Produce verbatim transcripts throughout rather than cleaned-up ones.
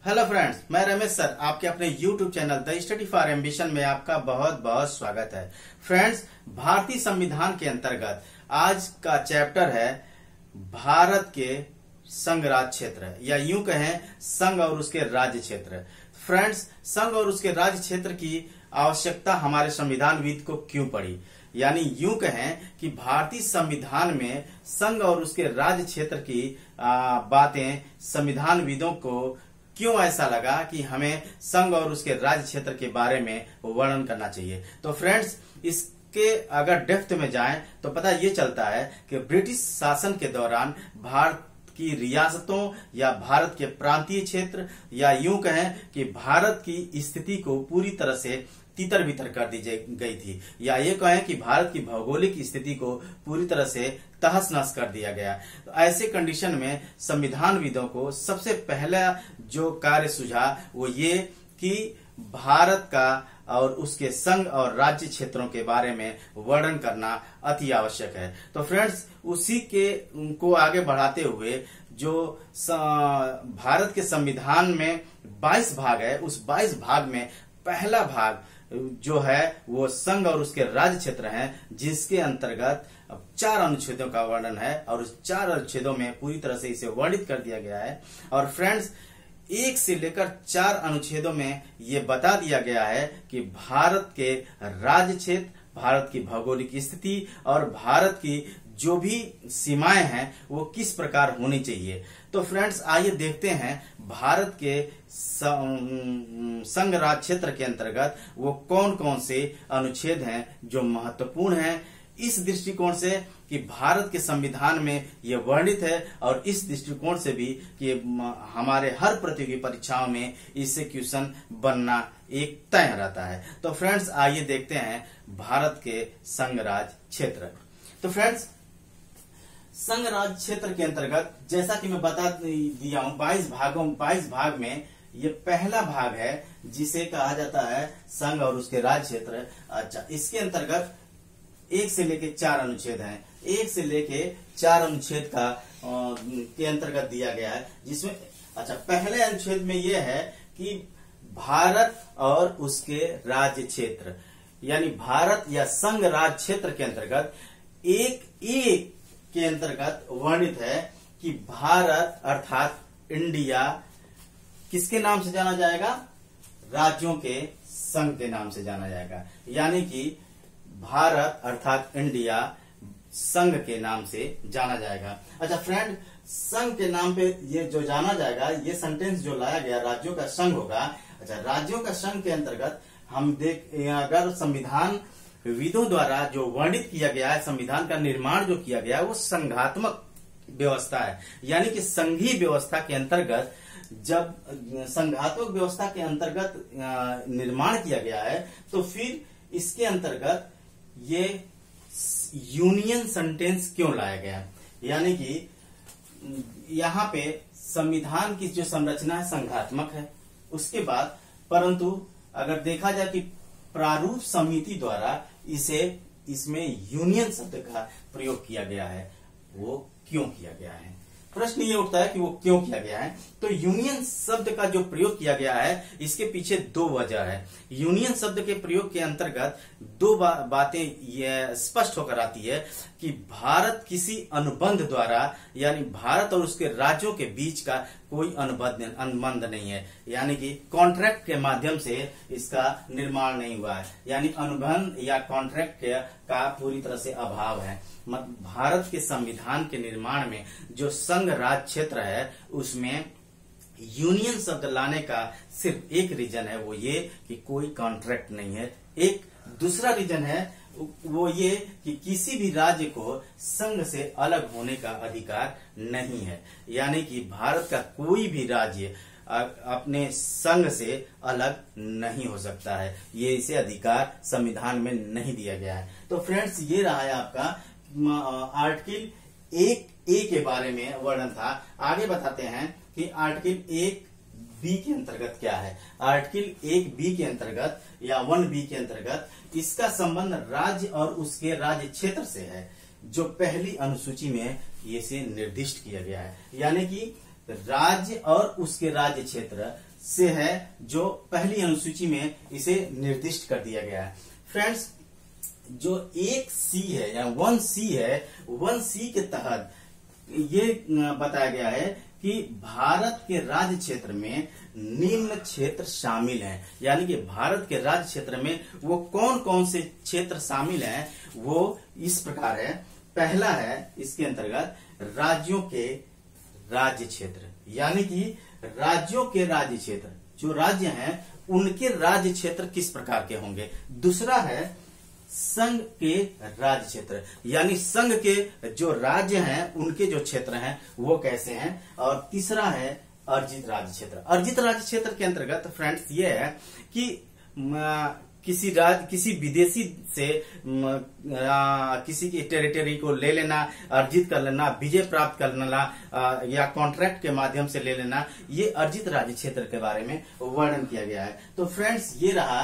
Hello friends, मैं Ramesh sir आपके अपने YouTube channel the study for ambition में आपका बहुत बहुत स्वागत है। फ्रेंड्स, भारतीय संविधान के अंतर्गत आज का चैप्टर है भारत के संघ राज्य क्षेत्र, या यूं कहें संघ और उसके राज्य क्षेत्र। फ्रेंड्स, संघ और उसके राज्य क्षेत्र की आवश्यकता हमारे संविधानविद को क्यों पड़ी, यानी यूं कहें कि भारतीय संविधान में संघ और उसके राज्य क्षेत्र की आ, बातें संविधानविदों को क्यों ऐसा लगा कि हमें संघ और उसके राज्य क्षेत्र के बारे में वर्णन करना चाहिए। तो फ्रेंड्स, इसके अगर डेप्थ में जाएं तो पता ये चलता है कि ब्रिटिश शासन के दौरान भारत की रियासतों या भारत के प्रांतीय क्षेत्र, या यूं कहें कि भारत की स्थिति को पूरी तरह से तितर बितर कर दी गई थी, या ये कहें कि भारत की भौगोलिक स्थिति को पूरी तरह से तहस नहस कर दिया गया। तो ऐसे कंडीशन में संविधानविदों को सबसे पहला जो कार्य सूझा वो ये कि भारत का और उसके संघ और राज्य क्षेत्रों के बारे में वर्णन करना अति आवश्यक है। तो फ्रेंड्स, उसी के को आगे बढ़ाते हुए जो भारत के संविधान में बाईस भाग है, उस बाईस भाग में पहला भाग जो है वो संघ और उसके राज्य क्षेत्र हैं, जिसके अंतर्गत चार अनुच्छेदों का वर्णन है और उस चार अनुच्छेदों में पूरी तरह से इसे वर्णित कर दिया गया है। और फ्रेंड्स, एक से लेकर चार अनुच्छेदों में ये बता दिया गया है कि भारत के राज्य क्षेत्र, भारत की भौगोलिक स्थिति और भारत की जो भी सीमाएं हैं वो किस प्रकार होनी चाहिए। तो फ्रेंड्स, आइए देखते हैं भारत के संघ राज्य क्षेत्र के अंतर्गत वो कौन कौन से अनुच्छेद हैं जो महत्वपूर्ण हैं, इस दृष्टिकोण से कि भारत के संविधान में ये वर्णित है, और इस दृष्टिकोण से भी कि हमारे हर प्रतियोगी परीक्षाओं में इससे क्वेश्चन बनना एक तय रहता है। तो फ्रेंड्स, आइए देखते हैं भारत के संघ राज्य क्षेत्र। तो फ्रेंड्स, संघ राज्य क्षेत्र के अंतर्गत जैसा कि मैं बता दिया हूं, बाईस भागों बाईस भाग में ये पहला भाग है जिसे कहा जाता है संघ और उसके राज्य क्षेत्र। अच्छा, इसके अंतर्गत एक से लेके चार अनुच्छेद हैं। एक से लेके चार अनुच्छेद का आ, के अंतर्गत दिया गया है, जिसमें अच्छा पहले अनुच्छेद में यह है कि भारत और उसके राज्य क्षेत्र, यानी भारत या संघ राज्य क्षेत्र के अंतर्गत एक एक के अंतर्गत वर्णित है कि भारत अर्थात इंडिया किसके नाम से जाना जाएगा? राज्यों के संघ के नाम से जाना जाएगा, यानी कि भारत अर्थात इंडिया संघ के नाम से जाना जाएगा। अच्छा फ्रेंड, संघ के नाम पे ये जो जाना जाएगा, ये सेंटेंस जो लाया गया राज्यों का संघ होगा। अच्छा, राज्यों का संघ के अंतर्गत हम देख अगर संविधान विदों द्वारा जो वर्णित किया गया है, संविधान का निर्माण जो किया गया है वो संघात्मक व्यवस्था है, यानी कि संघीय व्यवस्था के अंतर्गत जब संघात्मक व्यवस्था के अंतर्गत निर्माण किया गया है तो फिर इसके अंतर्गत ये यूनियन सेंटेंस क्यों लाया गया, यानी कि यहाँ पे संविधान की जो संरचना है संघात्मक है। उसके बाद परंतु अगर देखा जाए कि प्रारूप समिति द्वारा इसे इसमें यूनियन शब्द का प्रयोग किया गया है, वो क्यों किया गया है? प्रश्न ये उठता है कि वो क्यों किया गया है। तो यूनियन शब्द का जो प्रयोग किया गया है, इसके पीछे दो वजह है। यूनियन शब्द के प्रयोग के अंतर्गत दो बा, बातें ये स्पष्ट होकर आती है कि भारत किसी अनुबंध द्वारा, यानी भारत और उसके राज्यों के बीच का कोई अनुबंध अनुबंध नहीं है, यानी कि कॉन्ट्रैक्ट के माध्यम से इसका निर्माण नहीं हुआ है, यानी अनुबंध या कॉन्ट्रैक्ट का पूरी तरह से अभाव है। भारत के संविधान के निर्माण में जो संघ राज्य क्षेत्र है उसमें यूनियन शब्द लाने का सिर्फ एक रीजन है, वो ये कि कोई कॉन्ट्रैक्ट नहीं है। एक दूसरा रीजन है वो ये कि किसी भी राज्य को संघ से अलग होने का अधिकार नहीं है, यानी कि भारत का कोई भी राज्य अपने संघ से अलग नहीं हो सकता है, ये इसे अधिकार संविधान में नहीं दिया गया है। तो फ्रेंड्स, ये रहा है आपका आर्टिकल एक ए के बारे में वर्णन था। आगे बताते हैं कि आर्टिकल एक बी के अंतर्गत क्या है। आर्टिकल एक बी के अंतर्गत या वन बी के अंतर्गत इसका संबंध राज्य और उसके राज्य क्षेत्र से है, जो पहली अनुसूची में ये से निर्दिष्ट किया गया है, यानी कि राज्य और उसके राज्य क्षेत्र से है जो पहली अनुसूची में इसे निर्दिष्ट कर दिया गया है। फ्रेंड्स, जो एक सी है या वन सी है, वन सी के तहत ये बताया गया है कि भारत के राज्य क्षेत्र में निम्न क्षेत्र शामिल हैं। यानी कि भारत के राज्य क्षेत्र में वो कौन कौन से क्षेत्र शामिल हैं, वो इस प्रकार है। पहला है इसके अंतर्गत राज्यों के राज्य क्षेत्र, यानी कि राज्यों के राज्य क्षेत्र, जो राज्य हैं उनके राज्य क्षेत्र किस प्रकार के होंगे। दूसरा है संघ के राज्य क्षेत्र, यानी संघ के जो राज्य हैं उनके जो क्षेत्र हैं वो कैसे हैं। और तीसरा है अर्जित राज्य क्षेत्र। अर्जित राज्य क्षेत्र के अंतर्गत फ्रेंड्स ये है कि किसी राज्य किसी विदेशी से आ, किसी की टेरिटरी को ले लेना, अर्जित कर लेना, विजय प्राप्त कर लेना आ, या कॉन्ट्रैक्ट के माध्यम से ले लेना, ये अर्जित राज्य क्षेत्र के बारे में वर्णन किया गया है। तो फ्रेंड्स, ये रहा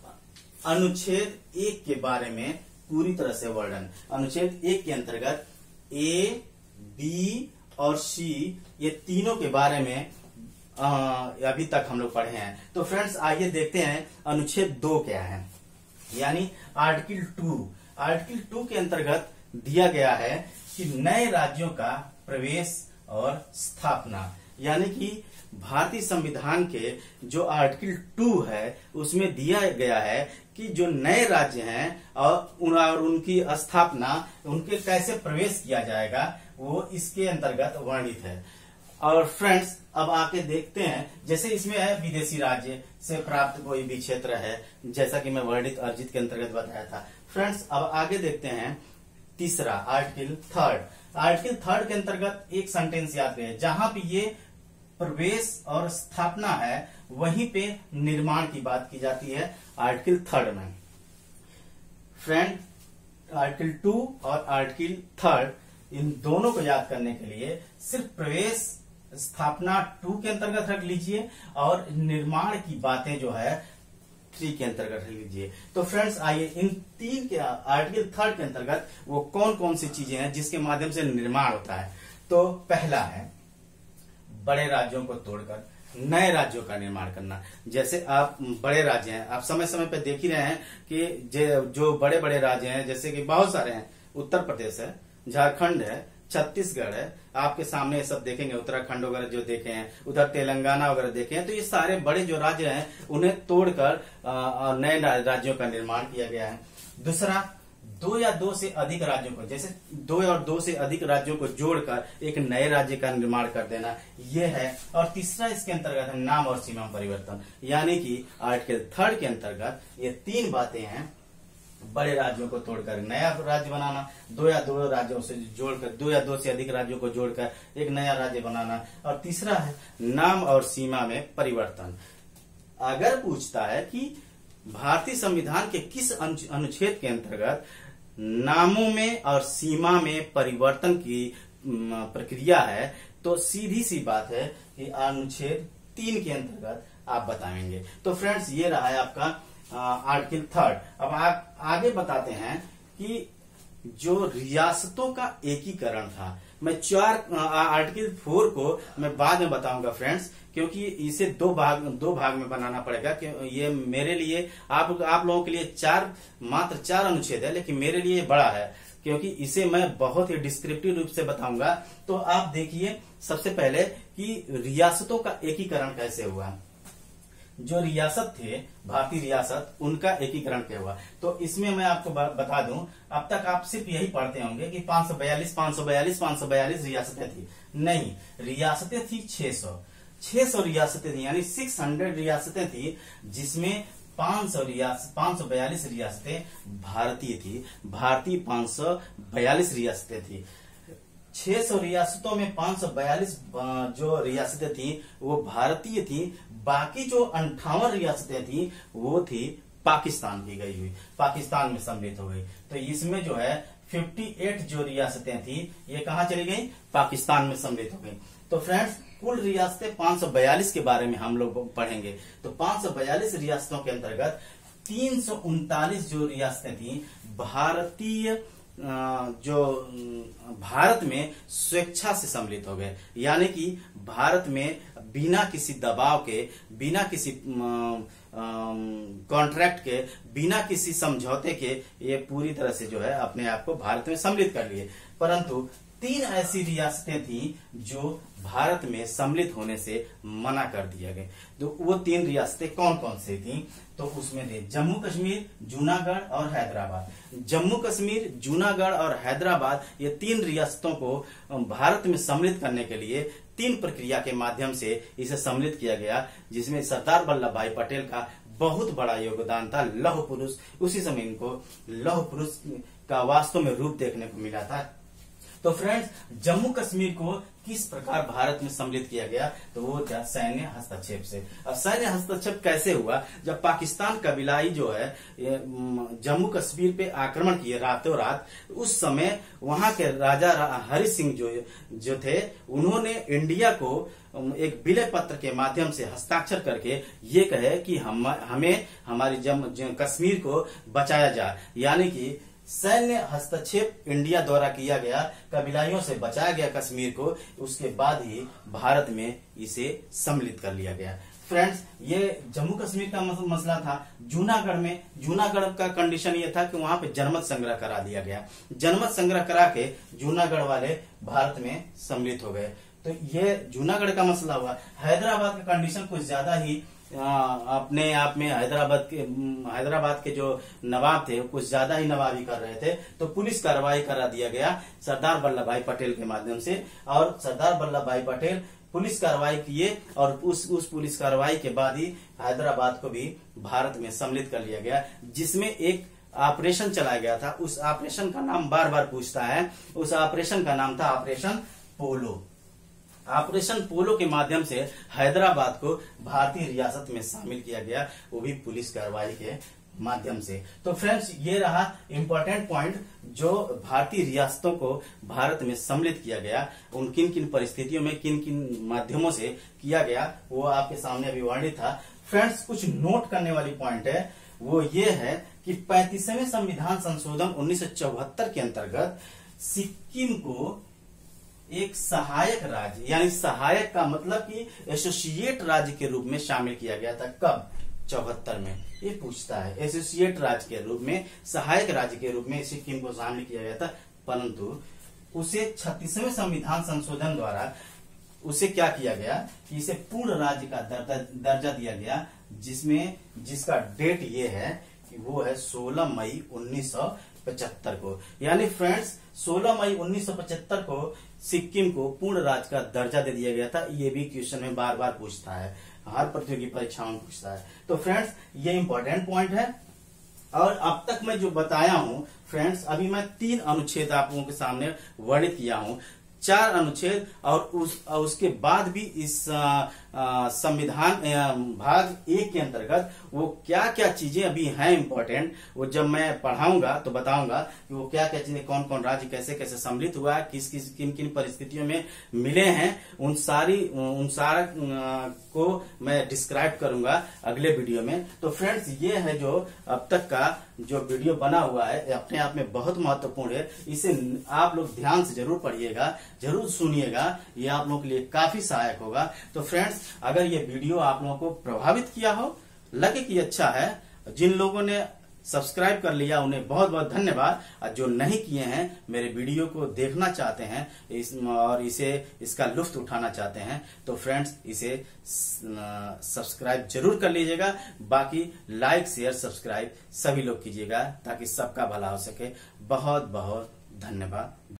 अनुच्छेद एक के बारे में पूरी तरह से वर्णन। अनुच्छेद एक के अंतर्गत ए, बी और सी ये तीनों के बारे में आ, अभी तक हम लोग पढ़े हैं। तो फ्रेंड्स, आइए देखते हैं अनुच्छेद दो क्या है, यानी आर्टिकल टू। आर्टिकल टू के अंतर्गत दिया गया है कि नए राज्यों का प्रवेश और स्थापना, यानी कि भारतीय संविधान के जो आर्टिकल टू है उसमें दिया गया है कि जो नए राज्य हैं और, उन, और उनकी स्थापना, उनके कैसे प्रवेश किया जाएगा, वो इसके अंतर्गत वर्णित है। और फ्रेंड्स, अब आके देखते हैं, जैसे इसमें है विदेशी राज्य से प्राप्त कोई भी क्षेत्र है, जैसा कि मैं वर्णित अर्जित के अंतर्गत बताया था। फ्रेंड्स, अब आगे देखते हैं तीसरा आर्टिकल थर्ड। आर्टिकल थर्ड के अंतर्गत एक सेंटेंस याद रहे, जहां पे ये प्रवेश और स्थापना है वहीं पे निर्माण की बात की जाती है आर्टिकल थर्ड में। फ्रेंड, आर्टिकल टू और आर्टिकल थर्ड इन दोनों को याद करने के लिए सिर्फ प्रवेश स्थापना टू के अंतर्गत रख लीजिए और निर्माण की बातें जो है थ्री के अंतर्गत रख लीजिए। तो फ्रेंड्स, आइए इन तीन के आर्टिकल थर्ड के अंतर्गत वो कौन कौन सी चीजें हैं जिसके माध्यम से निर्माण होता है। तो पहला है बड़े राज्यों को तोड़कर नए राज्यों का निर्माण करना। जैसे आप बड़े राज्य हैं, आप समय समय पे देख ही रहे हैं कि जो बड़े बड़े राज्य हैं, जैसे कि बहुत सारे हैं, उत्तर प्रदेश है, झारखंड है, छत्तीसगढ़ है, आपके सामने ये सब देखेंगे, उत्तराखंड वगैरह जो देखे हैं, उधर तेलंगाना वगैरह देखे हैं। तो ये सारे बड़े जो राज्य हैं उन्हें तोड़कर नए राज्यों का निर्माण किया गया है। दूसरा, दो या दो से अधिक राज्यों को, जैसे दो और दो से अधिक राज्यों को जोड़कर एक नए राज्य का निर्माण कर देना, यह है। और तीसरा इसके अंतर्गत है नाम और सीमा परिवर्तन, यानी कि आर्टिकल थर्ड के अंतर्गत ये तीन बातें हैं। बड़े राज्यों को तोड़कर नया राज्य बनाना, दो या दो राज्यों से जोड़कर, दो या दो से अधिक राज्यों को जोड़कर एक नया राज्य बनाना, और तीसरा है नाम और सीमा में परिवर्तन। अगर पूछता है कि भारतीय संविधान के किस अनुच्छेद के अंतर्गत नामों में और सीमा में परिवर्तन की प्रक्रिया है, तो सीधी सी बात है कि अनुच्छेद तीन के अंतर्गत आप बताएंगे। तो फ्रेंड्स, ये रहा है आपका आर्टिकल थर्ड। अब आ, आगे बताते हैं कि जो रियासतों का एकीकरण था, मैं चार आर्टिकल फोर को मैं बाद में बताऊंगा फ्रेंड्स, क्योंकि इसे दो भाग दो भाग में बनाना पड़ेगा। कि ये मेरे लिए आप आप लोगों के लिए चार मात्र चार अनुच्छेद है, लेकिन मेरे लिए बड़ा है क्योंकि इसे मैं बहुत ही डिस्क्रिप्टिव रूप से बताऊंगा। तो आप देखिए सबसे पहले कि रियासतों का एकीकरण कैसे हुआ। जो रियासत थे, भारतीय रियासत, उनका एकीकरण क्या हुआ। तो इसमें मैं आपको बता दूं, अब तक आप सिर्फ यही पढ़ते होंगे कि पांच सौ बयालीस पांच सौ बयालीस पांच सौ बयालीस रियासतें थी। नहीं, रियासतें थी छह सौ छह सौ रियासतें थी, यानी छह सौ रियासतें थी, जिसमें पांच सौ रियासत पांच सौ बयालीस रियासतें भारतीय थी। भारतीय पांच सौ बयालीस रियासतें थी। छह सौ रियासतों में पांच सौ बयालीस जो रियासतें थी वो भारतीय थी। बाकी जो अंठावन रियासतें थी वो थी पाकिस्तान की गई हुई, पाकिस्तान में सम्मिलित हो गई। तो इसमें जो है अट्ठावन जो रियासतें थी ये कहाँ चली गई, पाकिस्तान में सम्मिलित हो गई। तो फ्रेंड्स, कुल रियासतें पांच सौ बयालीस के बारे में हम लोग पढ़ेंगे। तो पांच सौ बयालीस रियासतों के अंतर्गत तीन सौ उनतालीस जो रियासतें थी भारतीय जो भारत में स्वेच्छा से सम्मिलित हो गए, यानी कि भारत में बिना किसी दबाव के, बिना किसी कॉन्ट्रैक्ट के, बिना किसी समझौते के ये पूरी तरह से जो है अपने आप को भारत में सम्मिलित कर लिए। परंतु तीन ऐसी रियासतें थी जो भारत में सम्मिलित होने से मना कर दिया गया। तो वो तीन रियासतें कौन कौन सी थी? तो उसमें थे जम्मू कश्मीर, जूनागढ़ और हैदराबाद। जम्मू कश्मीर, जूनागढ़ और हैदराबाद, ये तीन रियासतों को भारत में सम्मिलित करने के लिए तीन प्रक्रिया के माध्यम से इसे सम्मिलित किया गया, जिसमें सरदार वल्लभ भाई पटेल का बहुत बड़ा योगदान था। लौह पुरुष, उसी समय इनको लौह पुरुष का वास्तव में रूप देखने को मिला था। तो फ्रेंड्स, जम्मू कश्मीर को किस प्रकार भारत में सम्मिलित किया गया? तो वो था सैन्य हस्तक्षेप से। अब सैन्य हस्तक्षेप कैसे हुआ? जब पाकिस्तान कबीलाई जो है जम्मू कश्मीर पे आक्रमण किए रातों रात, उस समय वहां के राजा हरि सिंह जो जो थे, उन्होंने इंडिया को एक विलय पत्र के माध्यम से हस्ताक्षर करके ये कहे कि हम हमें हमारी जम्मू कश्मीर को बचाया जाए, यानी कि सैन्य हस्तक्षेप इंडिया द्वारा किया गया, कबीलाइयों से बचाया गया कश्मीर को। उसके बाद ही भारत में इसे सम्मिलित कर लिया गया। फ्रेंड्स, ये जम्मू कश्मीर का मसला था। जूनागढ़ में, जूनागढ़ का कंडीशन ये था कि वहां पे जनमत संग्रह करा दिया गया। जनमत संग्रह करा के जूनागढ़ वाले भारत में सम्मिलित हो गए। तो ये जूनागढ़ का मसला हुआ। हैदराबाद का कंडीशन कुछ ज्यादा ही अपने आप में, हैदराबाद के हैदराबाद के जो नवाब थे कुछ ज्यादा ही नवाबी कर रहे थे, तो पुलिस कार्रवाई करा दिया गया सरदार वल्लभ भाई पटेल के माध्यम से। और सरदार वल्लभ भाई पटेल पुलिस कार्रवाई किए और उस उस पुलिस कार्रवाई के बाद ही हैदराबाद को भी भारत में सम्मिलित कर लिया गया, जिसमें एक ऑपरेशन चलाया गया था। उस ऑपरेशन का नाम बार बार पूछता है। उस ऑपरेशन का नाम था ऑपरेशन पोलो। ऑपरेशन पोलो के माध्यम से हैदराबाद को भारतीय रियासत में शामिल किया गया, वो भी पुलिस कार्रवाई के माध्यम से। तो फ्रेंड्स, ये रहा इंपॉर्टेंट पॉइंट जो भारतीय रियासतों को भारत में सम्मिलित किया गया, उन किन किन परिस्थितियों में किन किन माध्यमों से किया गया, वो आपके सामने अभी वर्णित था। फ्रेंड्स, कुछ नोट करने वाली पॉइंट है, वो ये है कि पैंतीसवें संविधान संशोधन उन्नीस सौ चौहत्तर के अंतर्गत सिक्किम को एक सहायक राज्य, यानी सहायक का मतलब कि एसोसिएट राज्य के रूप में शामिल किया गया था। कब? चौहत्तर में। ये पूछता है, एसोसिएट राज्य के रूप में, सहायक राज्य के रूप में सिक्किम को शामिल किया गया था। परंतु उसे छत्तीसवें संविधान संशोधन द्वारा उसे क्या किया गया कि इसे पूर्ण राज्य का दर्जा दर्जा दिया गया, जिसमें जिसका डेट ये है कि वो है सोलह मई उन्नीस सौ पचहत्तर को। यानी फ्रेंड्स, सोलह मई उन्नीस सौ पचहत्तर को सिक्किम को पूर्ण राज्य का दर्जा दे दिया गया था। ये भी क्वेश्चन में बार बार पूछता है, हर प्रतियोगी परीक्षाओं में पूछता है। तो फ्रेंड्स, ये इंपॉर्टेंट पॉइंट है। और अब तक मैं जो बताया हूं फ्रेंड्स, अभी मैं तीन अनुच्छेद आप लोगों के सामने वर्णित किया हूं, चार अनुच्छेद, और उस उसके बाद भी इस संविधान भाग एक के अंतर्गत वो क्या क्या चीजें अभी हैं इंपॉर्टेंट, वो जब मैं पढ़ाऊंगा तो बताऊंगा कि वो क्या क्या चीजें, कौन कौन राज्य कैसे कैसे सम्मिलित हुआ, किस किस किन किन परिस्थितियों में मिले हैं, उन सारी उन सारा को मैं डिस्क्राइब करूंगा अगले वीडियो में। तो फ्रेंड्स, ये है जो अब तक का जो वीडियो बना हुआ है, अपने आप में बहुत महत्वपूर्ण है। इसे आप लोग ध्यान से जरूर पढ़िएगा, जरूर सुनिएगा, ये आप लोगों के लिए काफी सहायक होगा। तो फ्रेंड्स, अगर ये वीडियो आप लोगों को प्रभावित किया हो, लगे कि अच्छा है, जिन लोगों ने सब्सक्राइब कर लिया उन्हें बहुत बहुत धन्यवाद, और जो नहीं किए हैं, मेरे वीडियो को देखना चाहते हैं इस और इसे इसका लुत्फ उठाना चाहते हैं, तो फ्रेंड्स इसे सब्सक्राइब जरूर कर लीजिएगा। बाकी लाइक शेयर सब्सक्राइब सभी लोग कीजिएगा ताकि सबका भला हो सके। बहुत बहुत धन्यवाद।